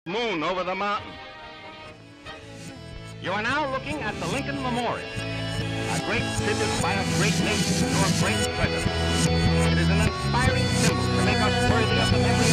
Moon over the mountain. You are now looking at the Lincoln Memorial, a great tribute by a great nation to a great president. It is an inspiring symbol to make us worthy of the memory